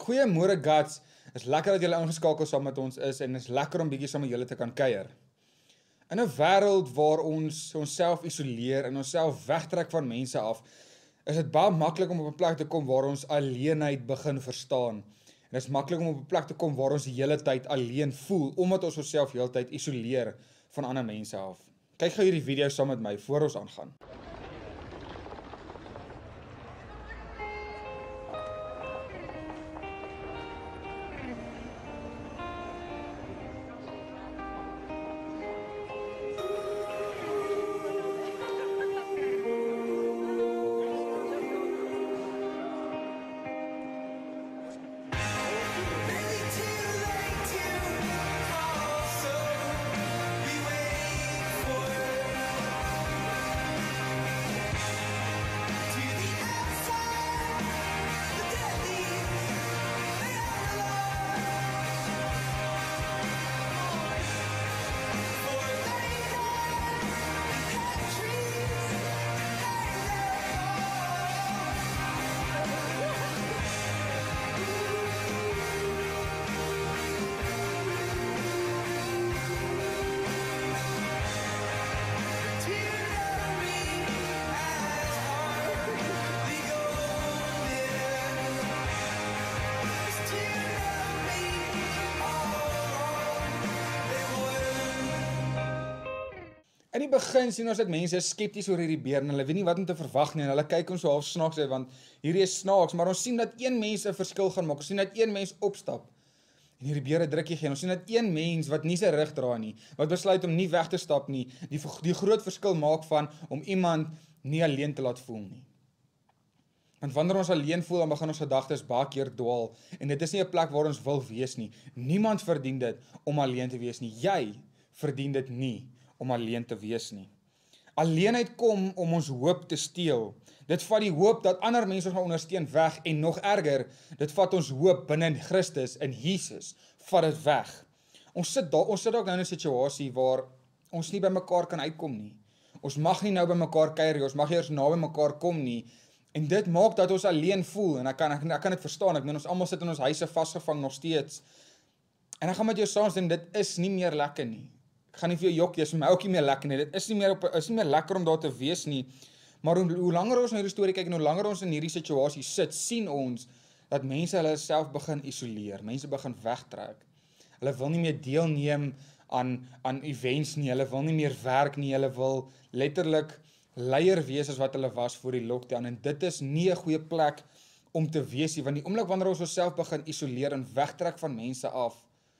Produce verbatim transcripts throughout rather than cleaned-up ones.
Goeiemôre Gats, is lekker dat julle ingeskakel saam met ons is en is lekker om bietjie saam met julle te kan kuier. In 'n wêreld waar ons onsself isoleer en onsself wegtrek van mense af, is dit baie maklik om op 'n plek te kom waar ons alleenheid begin verstaan. En dit is maklik om op 'n plek te kom waar ons die hele tyd alleen voel, omdat ons onsself heeltyd isoleer van ander mense af. Kyk gou hierdie video saam met my voor ons aangaan. In die begin sien ons dat mense is skepties oor hierdie beer en hulle weet nie wat om te verwag nie en hulle kyk ons so half snaaks uit want hierdie is snaaks, maar ons sien dat een mens 'n verskil gaan maak. Ons sien dat een mens opstap en hierdie beer 'n drukkie gee. Ons sien dat een mens wat nie sy rug dra nie, wat besluit om nie weg te stap nie, die die groot verskil maak van om iemand nie alleen te laat voel nie. Want wanneer ons alleen voel, dan begin ons gedagtes baie keer dwaal en dit is nie 'n plek waar ons wil wees nie. Niemand verdien dit om alleen te wees nie. Jy verdien dit nie om alleen te wees nie. Alleenheid kom om ons hoop te steel. Dit vat die hoop dat ander mense ons gaan ondersteun weg en nog erger, dit vat ons hoop binne in Christus, in Jesus, vat dit weg. Ons sit daar, ons sit ook nou in 'n situasie waar ons nie by mekaar kan uitkom nie. Ons mag nie nou by mekaar kuier nie, ons mag nie eers naby mekaar kom nie. En dit maak dat ons alleen voel en ek kan ek, ek kan dit verstaan. Ek meen ons almal sit in ons huise vasgevang nog steeds. En ek gaan met jou saam sê dit is nie meer lekker nie. Ek gaan nie vir jou jok, dis vir my ook nie meer lekker nie. Dit is nie meer op is nie meer lekker om daar te wees nie. Maar hoe, hoe langer ons na hierdie storie kyk en hoe langer ons in hierdie situasie sit, sien ons dat mense hulle self begin isoleer. Mense begin wegtrek. Hulle wil nie meer deelneem aan aan events nie. Hulle wil nie meer werk nie. Hulle wil letterlik leier wees as wat hulle was voor die lockdown en dit is nie 'n goeie plek om te wees nie, want die oomblik wanneer ons onsself begin isoleer en wegtrek van mense af,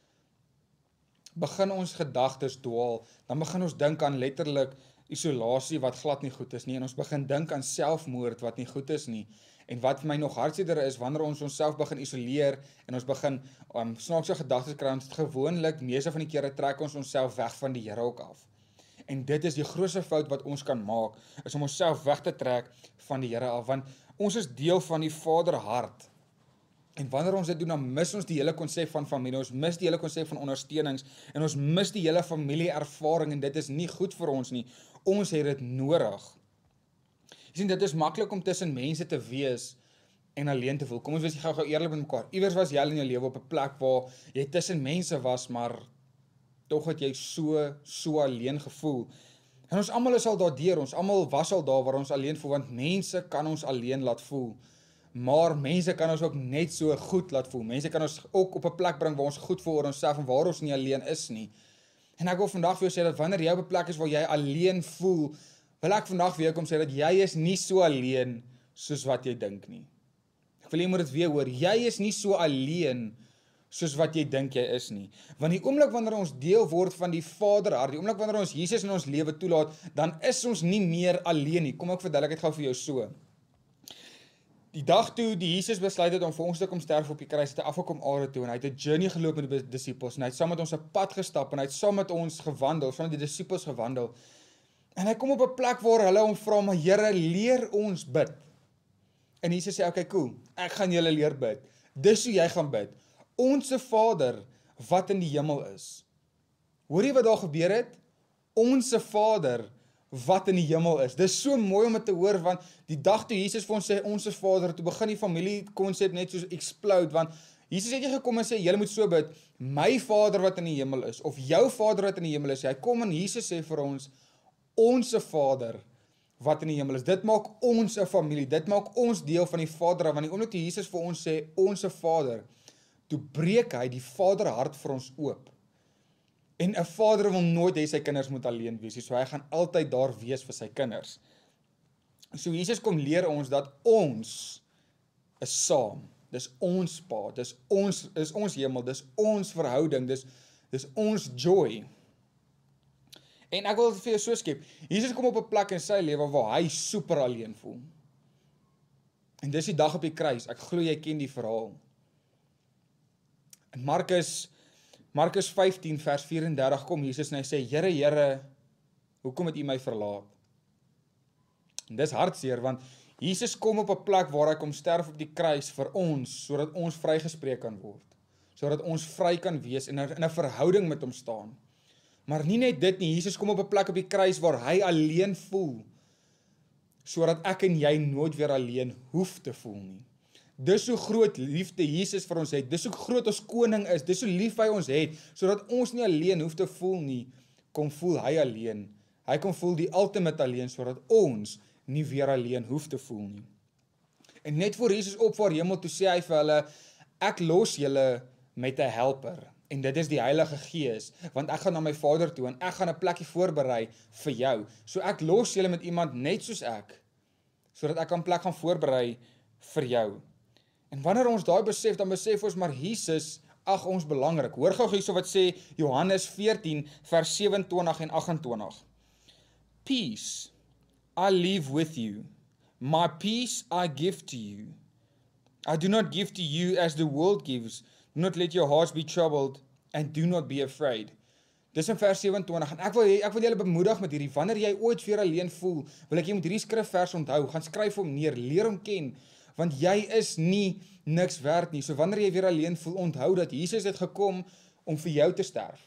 begin ons gedagtes dwaal, dan begin ons dink aan letterlik isolasie wat glad nie goed is nie, en ons begin dink aan selfmoord wat nie goed is nie, en wat vir my nog hartseer is, wanneer ons onsself begin isoleer, en ons begin um, snaakse gedagtes kry, ons gewoonlik, meeste van die kere trek ons onsself weg van die Here ook af. En dit is die grootste fout wat ons kan maak, is om onsself weg te trek van die Here af, want ons is deel van die Vaderhart. En wanneer ons dit doen, dan mis ons die hele konsep van familie, ons mis die hele konsep van ondersteunings, en ons mis die hele familieervaring, en dit is nie goed vir ons nie. Ons het dit nodig. Jy sien, dit is maklik om tussen mense te wees, en alleen te voel. Kom ons wees gou gou eerlik met mekaar. Iewers was jy in jou lewe op 'n plek waar jy tussen mense was, maar tog het jy so, so alleen gevoel. En ons almal is al daardeur, ons almal was al daar waar ons alleen voel, want mense kan ons alleen laat voel. Maar mense kan ons ook net so goed laat voel. Mense kan ons ook op 'n plek bring waar ons goed voel oor onsself en waar ons nie alleen is nie. En ek wil vandag vir jou sê dat wanneer jy op 'n plek is waar jy alleen voel, wil ek vandag vir jou kom sê dat jy is nie so alleen soos wat jy dink nie. Ek wil jy moet dit weer hoor, jy is nie so alleen soos wat jy dink jy is nie. Want die oomblik wanneer ons deel word van die Vaderhart, die oomblik wanneer ons Jesus in ons lewe toelaat, dan is ons nie meer alleen nie. Kom ek verduidelik dit gou vir jou so. Die dag toe die Jesus besluit het om vir ons te kom sterf op die kruis, het hy afgekom aarde toe en hy het 'n journey geloop met die disippels en hy het saam met ons 'n pad gestap en hy het saam met ons gewandel, saam met die disippels gewandel. En hy kom op 'n plek waar hulle hom vra, maar Here, leer ons bid. En Jesus sê, okay, cool, ek gaan julle leer bid. Dis hoe jy gaan bid. Onse Vader wat in die hemel is. Hoor jy wat daar gebeur het? Onse Vader wat in die hemel is. Dis so mooi om dit te hoor, want die dag toe Jesus vir ons sê, onse Vader, toe begin die familie konsep net soos explode, want Jesus het nie gekom en sê, julle moet so bid, my Vader wat in die hemel is, of jou Vader wat in die hemel is. Hy kom en Jesus sê vir ons, onse Vader wat in die hemel is. Dit maak ons 'n familie, dit maak ons deel van die Vader, want die oomblik toe Jesus vir ons sê, onse Vader, toe breek hy die Vaderhart vir ons oop. En 'n vader wil nooit hê sy kinders moet alleen wees, so hy gaan altyd daar wees vir sy kinders. So Jesus kom leer ons dat ons is saam. Dis ons pa, dis ons, dis ons hemel, dis ons verhouding, dis, dis ons joy. En ek wil dit vir jou so skep, Jesus kom op 'n plek in sy lewe waar hy super alleen voel. En dis die dag op die kruis, ek glo jy ken die verhaal. In Markus, Markus vyftien vers vyf en dertig kom Jesus en hy sê, Here, Here, hoekom het U my verlaat? En dis hartseer, want Jesus kom op 'n plek waar hy kom sterf op die kruis vir ons, sodat ons vrygespreek kan word, sodat ons vry kan wees en in 'n verhouding met hom staan. Maar nie net dit nie, Jesus kom op 'n plek op die kruis waar hy alleen voel, sodat ek en jy nooit weer alleen hoef te voel nie. Dis hoe groot liefde Jesus vir ons het, dis hoe groot ons koning is, dis hoe lief hy ons het, sodat ons nie alleen hoef te voel nie, kom voel hy alleen. Hy kom voel die ultimate alleen, sodat ons nie weer alleen hoef te voel nie. En net voor Jesus opvaar hemel toe sê hy vir hulle, ek los julle met 'n helper, en dit is die Heilige Gees, want ek gaan na my Vader toe, en ek gaan 'n plekkie voorberei vir jou. So ek los julle met iemand net soos ek, sodat ek 'n plek gaan voorberei vir jou. En wanneer ons daai besef, dan besef ons maar Jesus, ag ons belangrik. Hoor gou hierso wat sê Johannes veertien vers sewe en twintig en agt en twintig. Peace I leave with you, my peace I give to you. I do not give to you as the world gives. Do not let your hearts be troubled and do not be afraid. Dis in vers sewe en twintig, en ek wil, ek wil julle bemoedig met hierdie, wanneer jy ooit weer alleen voel, wil ek jy moet hierdie skrifvers onthou, gaan skryf hom neer, leer hom ken, want jy is nie niks werd nie. So wanneer jy weer alleen voel, onthou dat Jesus het gekom om vir jou te sterf.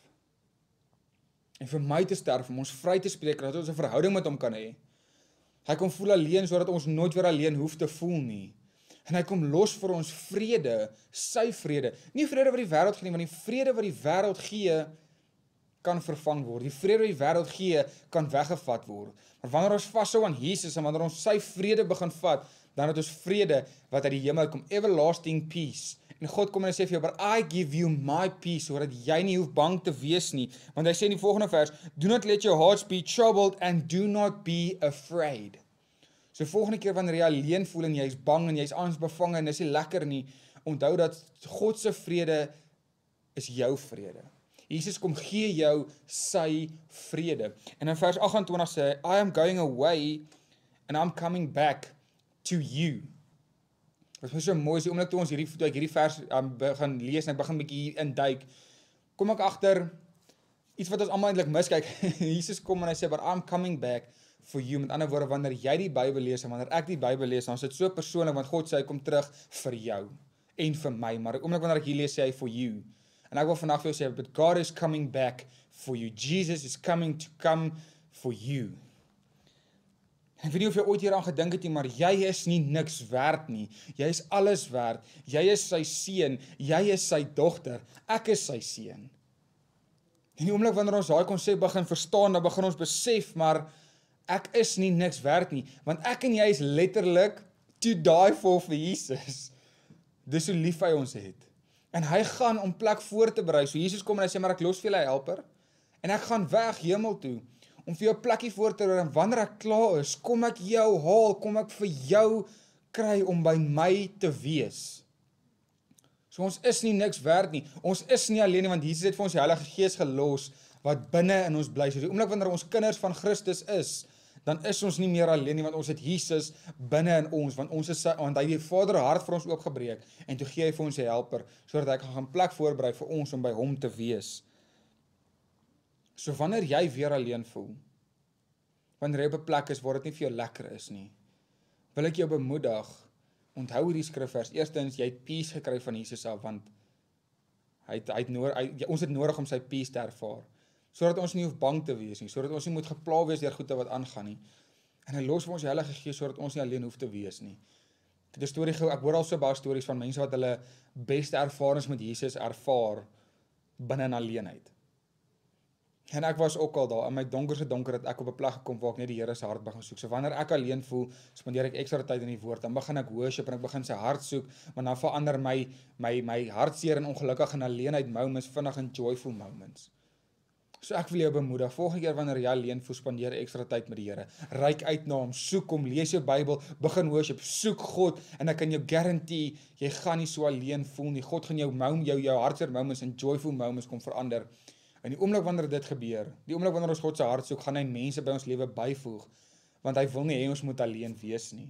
En vir my te sterf, om ons vry te spreek, dat ons 'n verhouding met hom kan hê. Hy kom voel alleen, sodat ons nooit weer alleen hoef te voel nie. En hy kom los vir ons vrede, sy vrede. Nie vrede wat die wêreld gee nie, want die vrede wat die wêreld gee, kan vervang word. Die vrede wat die wêreld gee, kan weggevat word. Maar wanneer ons vashou aan Jesus, en wanneer ons sy vrede begin vat, dan het ons vrede wat uit die hemel kom, everlasting peace. En God kom en hy sê vir jou, but I give you my peace, sodat jy nie hoef bang te wees nie. Want hy sê in die volgende vers, do not let your hearts be troubled and do not be afraid. So volgende keer wanneer jy alleen voel en jy is bang en jy is angsbevange en dis nie lekker nie, onthou dat God se vrede is jou vrede. Jesus kom gee jou sy vrede. En in vers agt en twintig sê hy, I am going away and I'm coming back to you. Wat is so mooi, is die oomblik toe ons hierdie, toe ek hierdie vers um, begin lees en ek begin bietjie hier induik, kom ek agter iets wat ons almal eintlik miskyk. Jesus kom en hy sê, but I'm coming back for you. Met ander woorde, wanneer jy die Bybel lees en wanneer ek die Bybel lees, dan is dit so persoonlik, want God sê hy kom terug vir jou en vir my. Maar oomblik wanneer ek hier lees, sê hy for you. En ek wil vandag vir jou sê, but God is coming back for you. Jesus is coming to come for you. En ek weet nie of jy ooit hieraan gedink het nie, maar jy is nie niks werd nie. Jy is alles werd. Jy is sy seun, jy is sy dogter. Ek is sy seun. En die oomblik wanneer ons daai konsep begin verstaan, dan begin ons besef, maar ek is nie niks werd nie, want ek en jy is letterlik to die for vir Jesus. Dis hoe lief hy ons het. En hy gaan om plek voor te berei. So Jesus kom en hy sê, maar ek los vir julle 'n helper, en ek gaan weg hemel toe, om vir jou 'n plekkie voor te berei, en wanneer ek klaar is, kom ek jou haal, kom ek vir jou kry om by my te wees. So ons is nie niks werd nie, ons is nie alleen nie, want Jesus het vir ons die Heilige Gees gelos, wat binne in ons bly. So die oomblik wanneer ons kinders van Christus is, dan is ons nie meer alleen nie, want ons het Jesus binne in ons, want ons is sy, want hy het die Vader hart vir ons oopgebreek, en toe gee hy vir ons 'n helper, sodat hy kan gaan plek voorberei vir ons om by hom te wees. So wanneer jy weer alleen voel, wanneer jy op 'n plek is waar dit nie vir jou lekker is nie, wil ek jou bemoedig, onthou hierdie skrifvers. Eerstens, jy het peace gekry van Jesus af, want hy het, hy het nodig, hy, ons het nodig om sy peace te ervaar, sodat ons nie hoef bang te wees nie, sodat ons nie moet gepla wees deur goede wat aangaan nie. En hy los vir ons die Heilige Gees, sodat ons nie alleen hoef te wees nie. Ek het 'n storie gehou, ek hoor al so baie stories van mense wat hulle beste ervarings met Jesus ervaar binne in alleenheid. En ek was ook al daar, in my donkerste donker het ek op 'n plek gekom waar ek net die Here se hart begin soek. So wanneer ek alleen voel, spandeer ek ekstra tyd in die woord, dan begin ek worship en ek begin sy hart soek, maar dan verander my my my hartseer en ongelukkig en alleenheid moments vinnig in joyful moments. So ek wil jou bemoedig, volgende keer wanneer jy alleen voel, spandeer ekstra tyd met die Here. Ryk uit na hom, soek hom, lees jou Bybel, begin worship, soek God en ek kan jou guarantee, jy gaan nie so alleen voel nie. God gaan jou jou jou hartseer moments en joyful moments kom verander. En die oomblik wanneer dit gebeur, die oomblik wanneer ons God se hart soek, gaan hy mense by ons lewe byvoeg, want hy wil nie hê ons moet alleen wees nie.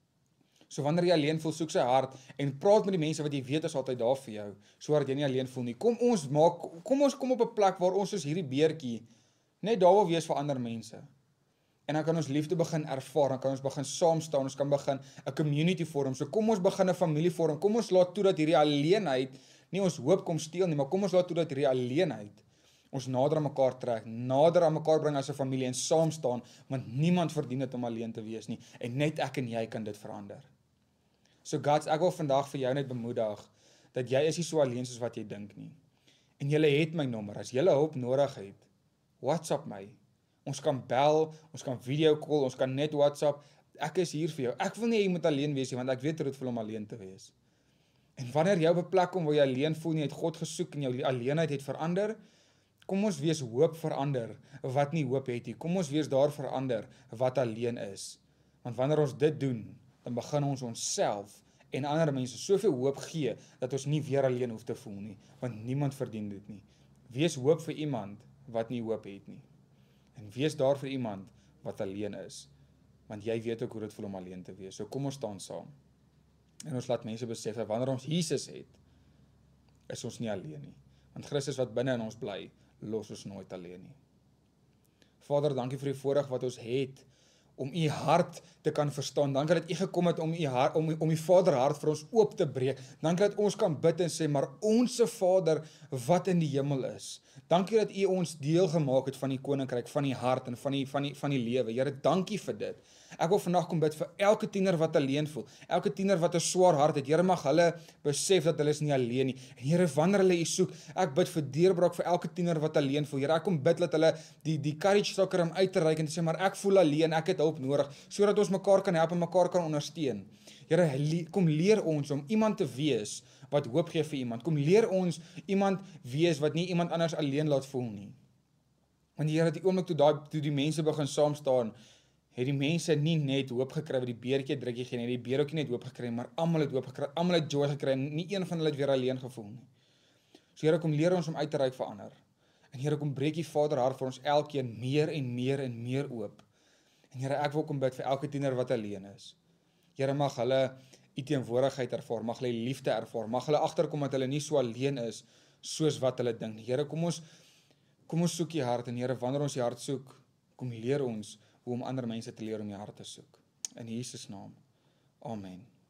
So wanneer jy alleen voel, soek sy hart en praat met die mense wat jy weet is altyd daar vir jou, sodat jy nie alleen voel nie. Kom ons maak, kom ons kom op 'n plek waar ons soos hierdie beertjie net daar wil wees vir ander mense. En dan kan ons liefde begin ervaar, dan kan ons begin saam staan, ons kan begin 'n community vorm. So kom ons begin 'n familie vorm. Kom ons laat toe dat hierdie alleenheid nie ons hoop kom steel nie, maar kom ons laat toe dat hierdie alleenheid ons nader aan mekaar trek, nader aan mekaar bring as 'n familie en saam staan, want niemand verdien dit om alleen te wees nie, en net ek en jy kan dit verander. So Gods, ek wil vandag vir jou net bemoedig, dat jy is nie so alleen soos wat jy dink nie. En jy het my nommer, as jy hulp nodig het, WhatsApp my. Ons kan bel, ons kan video call, ons kan net WhatsApp, ek is hier vir jou. Ek wil nie jy moet alleen wees nie, want ek weet hoe dit voel om alleen te wees. En wanneer jy op 'n plek kom waar jy alleen voel, nie het God gesoek en jou alleenheid het verander, kom ons wees hoop verander, wat nie hoop het nie. Kom ons wees daar verander, wat alleen is. Want wanneer ons dit doen, dan begin ons onsself en ander mense soveel hoop gee, dat ons nie weer alleen hoef te voel nie, want niemand verdien dit nie. Wees hoop vir iemand, wat nie hoop het nie. En wees daar vir iemand, wat alleen is. Want jy weet ook hoe dit voel om alleen te wees. So kom ons staan saam. En ons laat mense besef, dat wanneer ons Jesus het, is ons nie alleen nie. Want Christus wat binne in ons bly, los ons nooit alleen nie. Vader, dankie vir die voorreg wat ons het, om u hart te kan verstaan. Dankie dat u gekom het om u hart, om, om die Vader hart vir ons oop te breek. Dankie dat ons kan bid en sê, maar onse Vader wat in die hemel is. Dankie dat u ons deel gemaak het van die koninkryk, van die hart en van die, van die, van die lewe. Here, dankie vir dit. Ek wil vandag kom bid vir elke tiener wat alleen voel, elke tiener wat 'n swaar hart het. Here, mag hulle besef dat hulle is nie alleen nie. En Here, wanneer hulle u soek, ek bid vir deurbraak vir elke tiener wat alleen voel. Here, ek kom bid dat hulle die die courage sal kry om uit te reik en te sê, maar ek voel alleen, ek het hulp nodig, sodat ons mekaar kan help en mekaar kan ondersteun. Here, kom leer ons om iemand te wees wat hoop gee vir iemand. Kom leer ons iemand wees wat nie iemand anders alleen laat voel nie. Want die Here, die oomblik toe daai toe die mense begin saam staan, het die mense nie net hoop gekry wat die beertjie drukkie gee nie, die beertjie net hoop gekry, maar almal het hoop gekry, almal het joy gekry en nie een van hulle het weer alleen gevoel nie. So Here, kom leer ons om uit te reik vir ander. En Here, kom breek die Vader hart vir ons elkeen meer en meer en meer oop. En Here, ek wil kom bid vir elke tiener wat alleen is. Here, mag hulle u teenwoordigheid ervaar, mag hulle liefde ervaar, mag hulle agterkom dat hulle nie so alleen is soos wat hulle dink. Here, kom ons kom ons soek u hart en Here, wanneer ons die hart soek, kom leer ons hoe om ander mense te leer om die hart te soek. In Jesus naam. Amen.